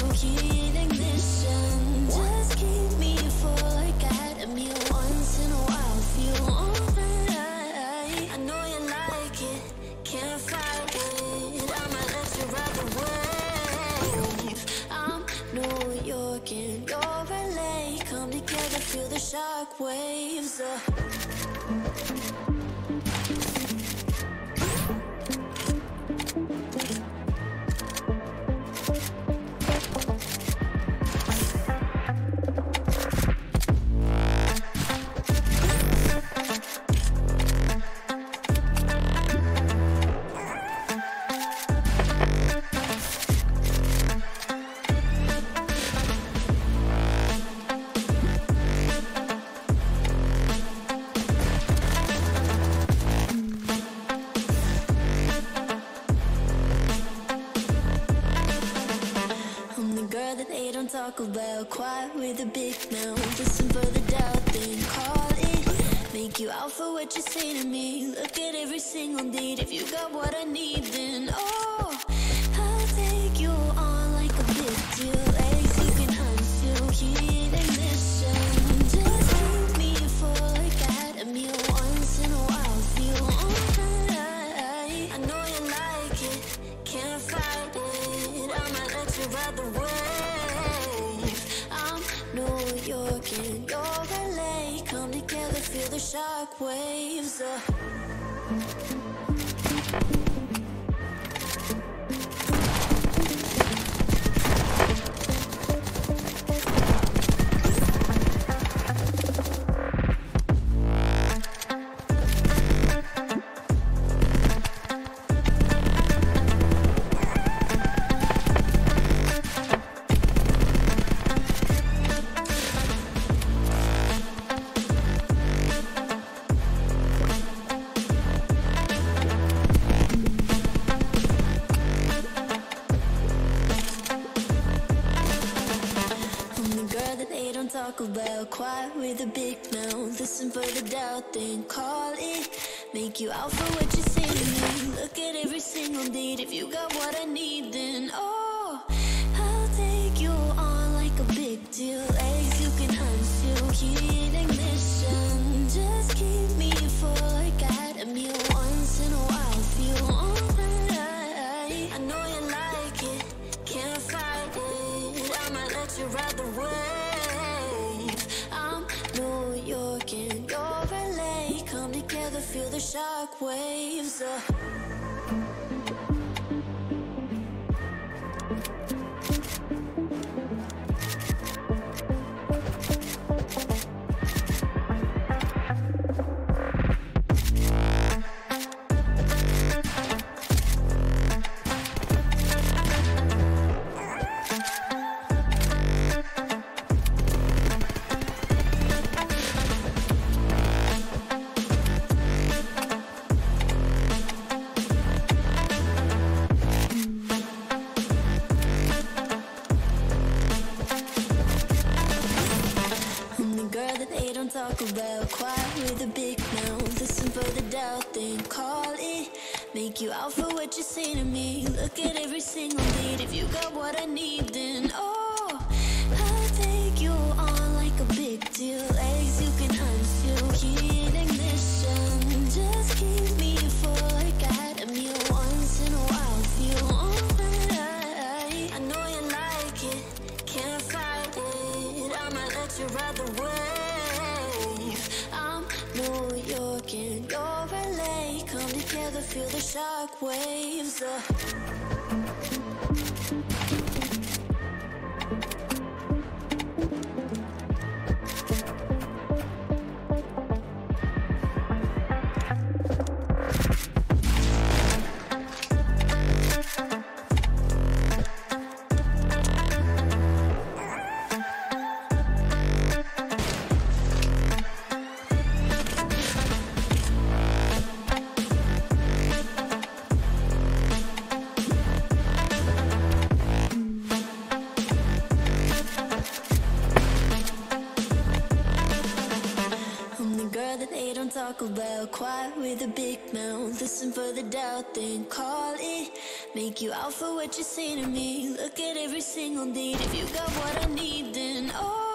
heat ignition. Just keep me full like Adam. You once in a while feel alright. I know you like it, can't fight it. I'ma let you ride the wave. I'm New York and you're LA. Come together, feel the shock waves. Talk about quiet with a big mouth. Listen for the doubt, then call it. Make you out for what you say to me. Look at every single date. If you got what I need, then oh, I'll take you on like a big deal. Eggs you can unseal, heat ignition. Just keep me full like Adam. You once in a while feel alright. I know you like it, can't fight it. I'ma let you ride the wave. New York and you're LA. Come together, feel the shock waves. Talk about quiet with a big mouth. Listen for the doubt, then call it. Make you out for what you say to me. Look at every single date. If you got what I need, then oh, I'll take you on like a big deal. Eggs you can unseal, heat ignition. Just keep me full like Adam. You once in a while feel alright. I know you like it, can't fight it. I'ma let you ride the wave. New York and you're LA. Come together, feel the shock waves. Talk about quiet with a big mouth. Listen for the doubt, then call it. Make you out for what you say to me. Look at every single date. If you got what I need, then oh, I'll take you on like a big deal. Eggs you can unseal, heat ignition. Just keep me full like Adam. You once in a while feel alright. I know you like it, can't fight it. I'ma let you ride the wave. New York and you're LA. Come together, feel the shock waves. Talk about quiet with a big mouth. Listen for the doubt, then call it. Make you out for what you say to me. Look at every single date. If you got what I need, then oh